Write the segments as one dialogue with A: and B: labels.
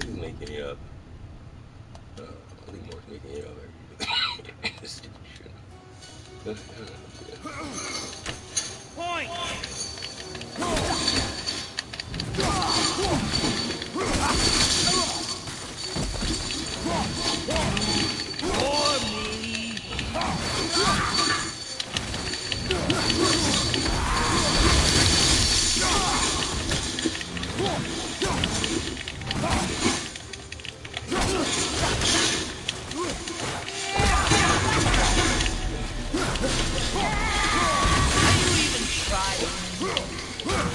A: He's making it up. I think Moore's making it up. Stupid shit.
B: Point! For me! Are you even trying?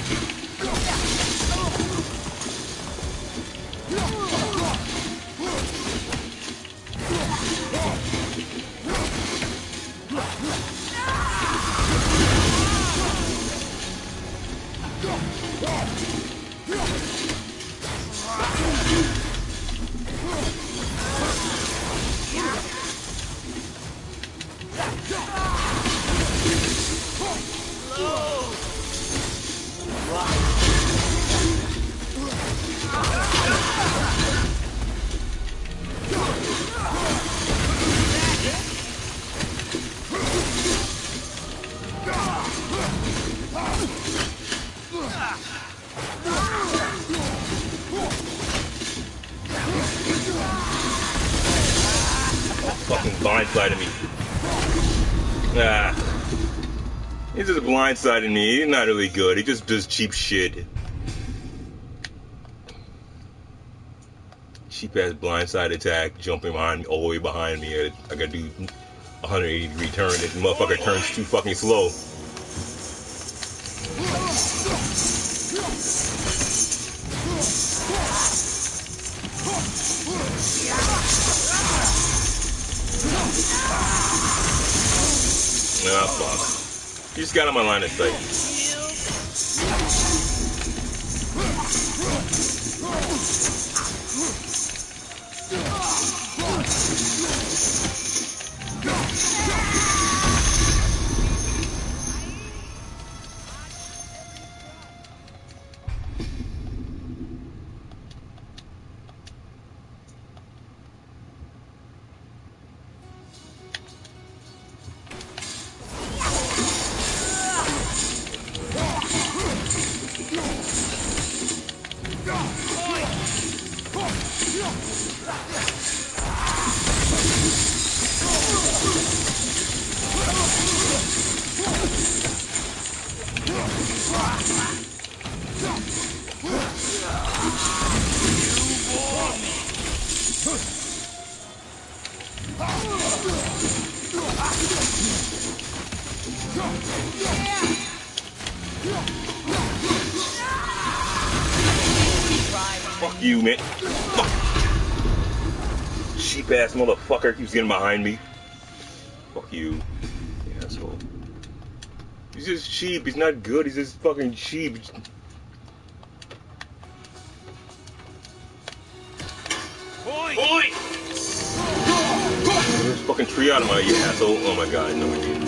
A: Fucking blindsided me. Ah. He's just blindsiding me. He's not really good. He just does cheap shit. Cheap ass blindside attack, jumping behind me, all the way behind me. I gotta do 180-degree turn. This motherfucker turns too fucking slow. Ah, fuck. You just got on my line of sight. Fuck you, man. Fuck. Cheap ass motherfucker keeps getting behind me. Fuck you, you asshole. He's just cheap. He's not good. He's just fucking cheap.
B: Point!
A: There's a fucking tree out of my, you asshole. Oh my god, no idea.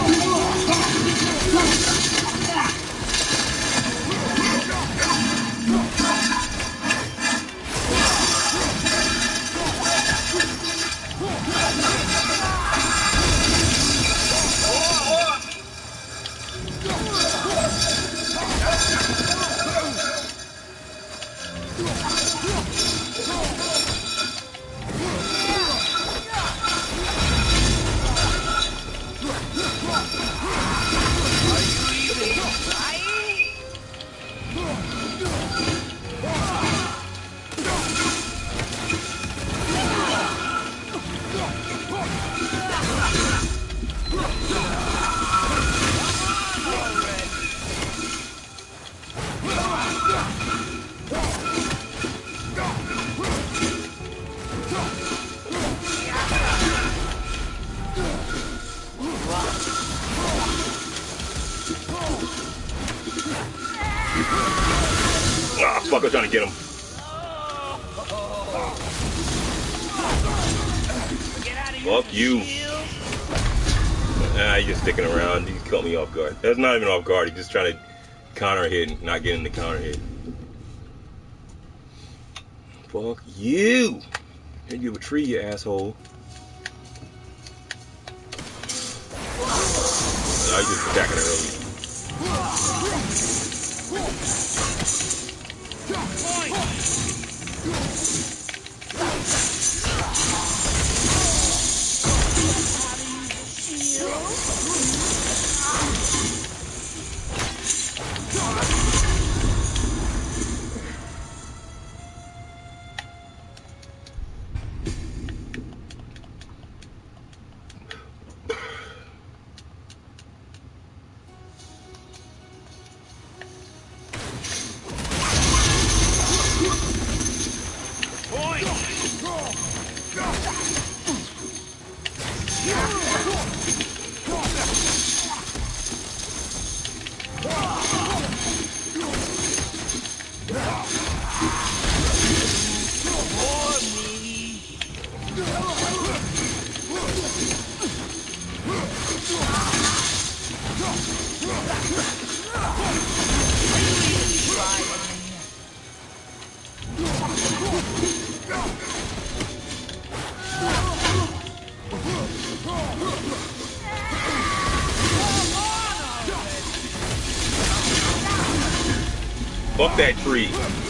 A: Ah, fuck, I was trying to get him. Fuck you. Ah, he's just sticking around. He caught me off guard. That's not even off guard. He's just trying to counter hit and not getting the counter hit. Fuck you! Hit you with a tree, you asshole. I was just attacking it early. Fuck that tree.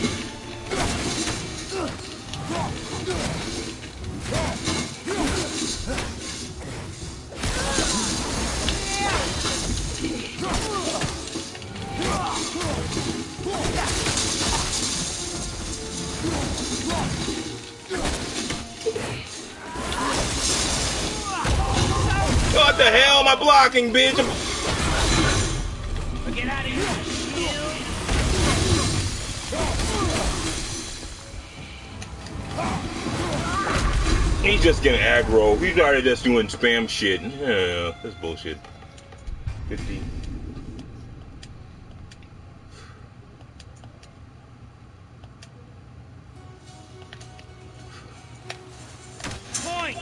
A: What the hell am I blocking, bitch?
B: Get out of here, shield!
A: He's just getting aggro. He's already just doing spam shit. Yeah, that's bullshit. 50.
B: Point!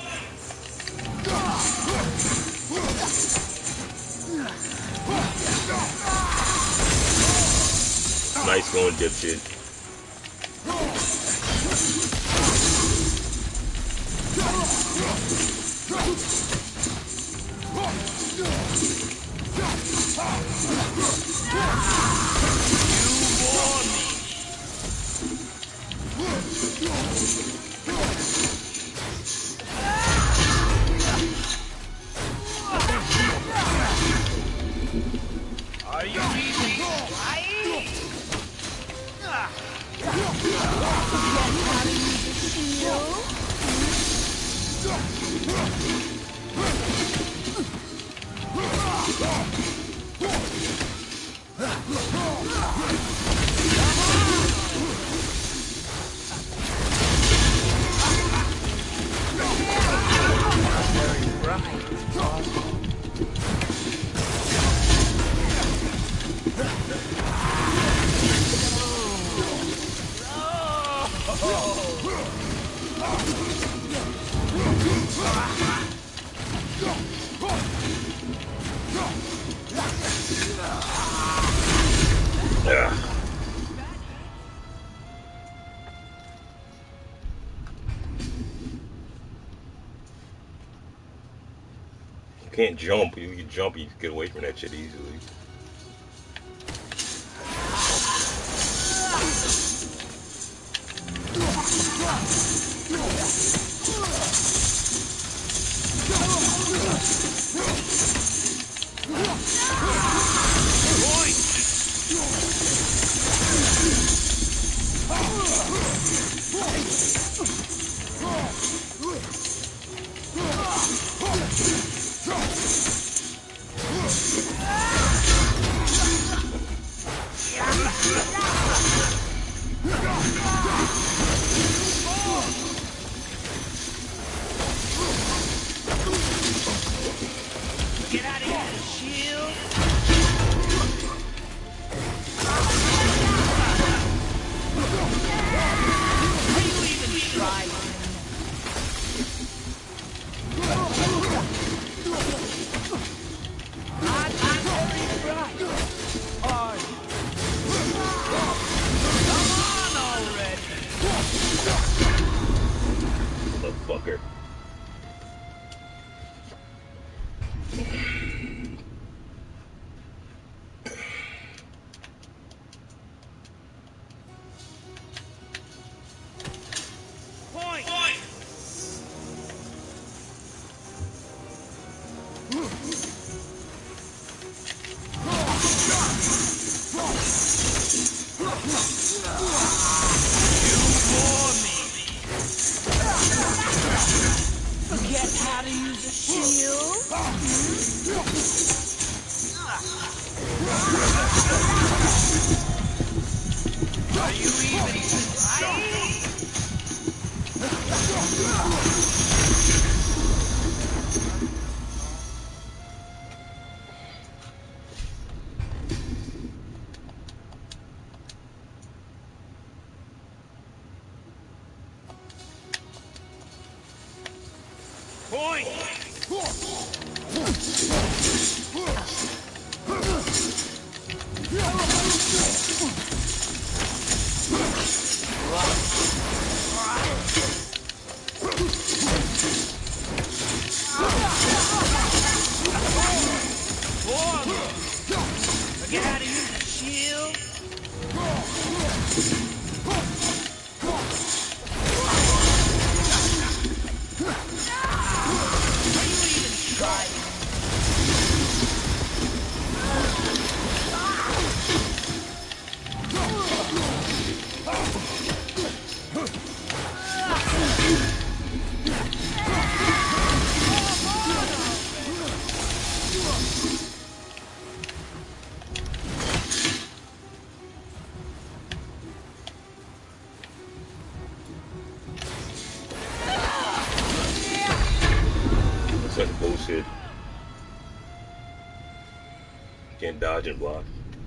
A: Nice going, dipshit.
B: Are you even trying?
A: You can't jump. You can jump, you can get away from that shit easily.
B: Forget how to use a shield? Are you even trying?
A: Such bullshit. Can't dodge and block.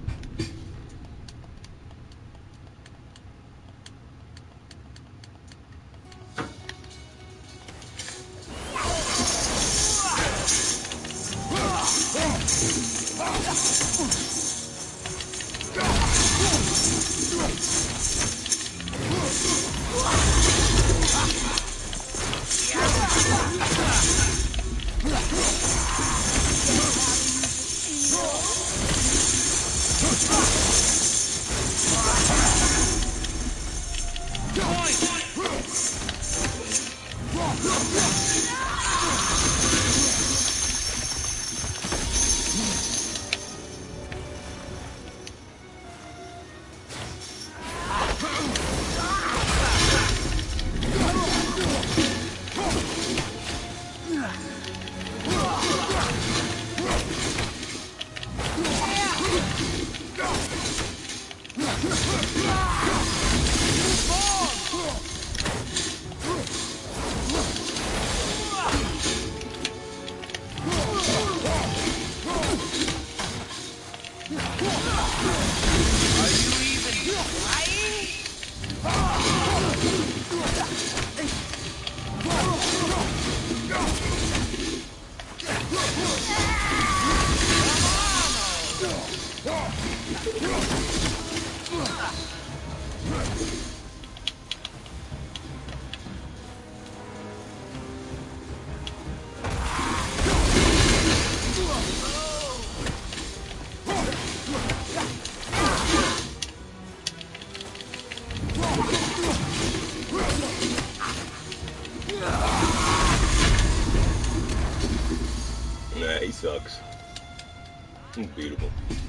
A: Nah, he sucks. He's beautiful.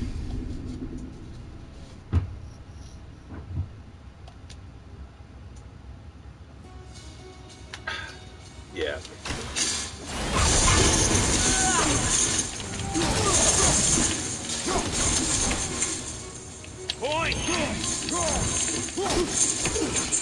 A: Yeah.
B: Point!